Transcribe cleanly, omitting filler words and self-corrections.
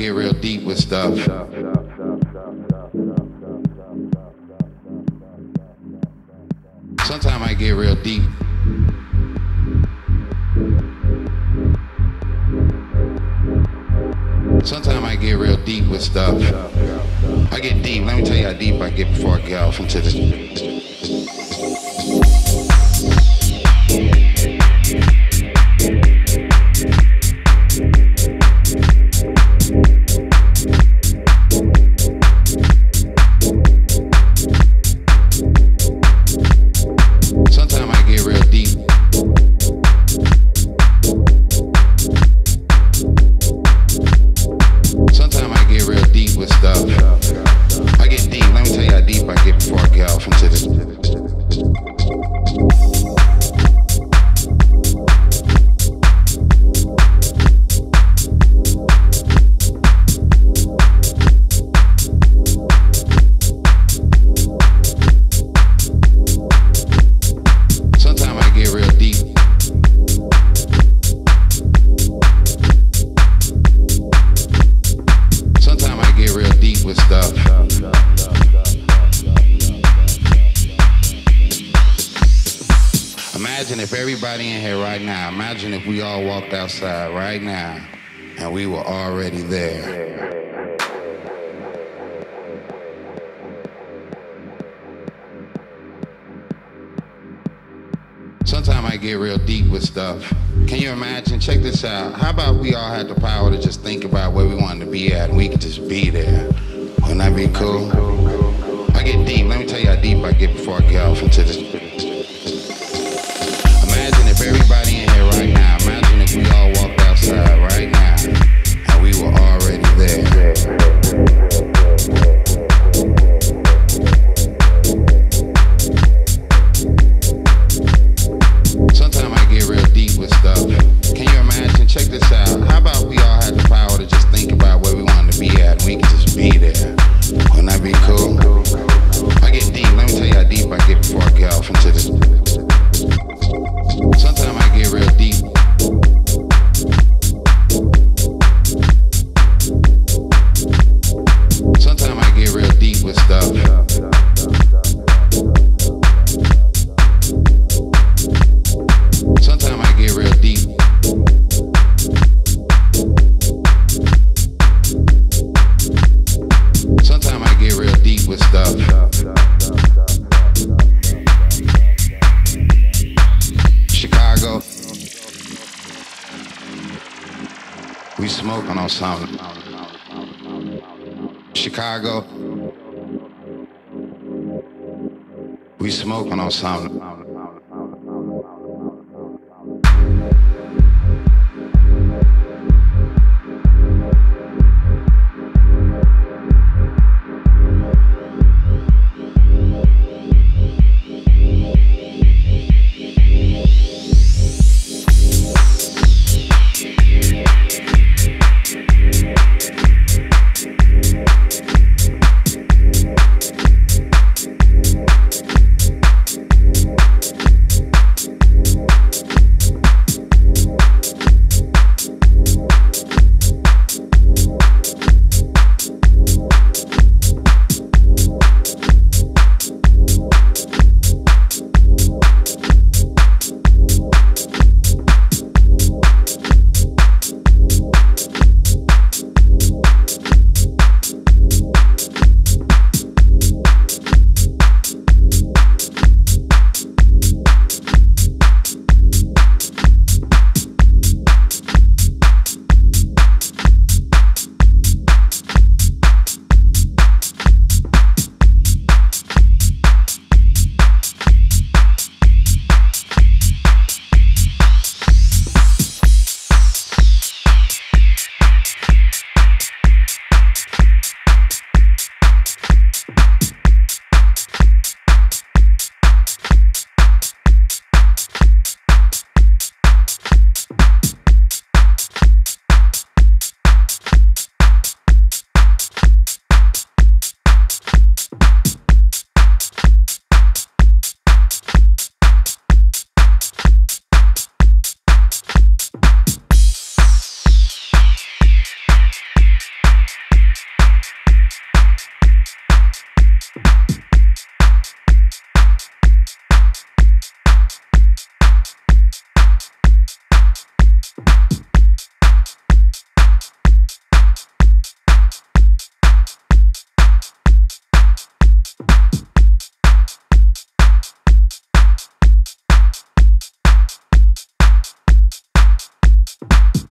get real deep with stuff. Sometimes I get real deep. Sometimes I get real deep with stuff. I get deep. Let me tell you how deep I get before I get off into this. Imagine if we all walked outside right now and we were already there. Sometimes I get real deep with stuff. Can you imagine? Check this out. How about we all had the power to just think about where we wanted to be at and we could just be there? Wouldn't that be cool? I get deep. Let me tell you how deep I get before I get off into this. Imagine if everybody in here right now, imagine if we all walked outside right now and we were already there. Sometimes I get real deep with stuff. Can you imagine? Check this out. How about we all had the power to just think about where we wanted to be at and we could just be there? Wouldn't that be cool? I get deep. Let me tell you how deep I get before I get off into this. Sometimes I get real deep. Sometimes I get real deep with stuff. Sometimes I get real deep. Sometimes I get real deep with stuff. Chicago, we smoking on something. Chicago, we smoking on something.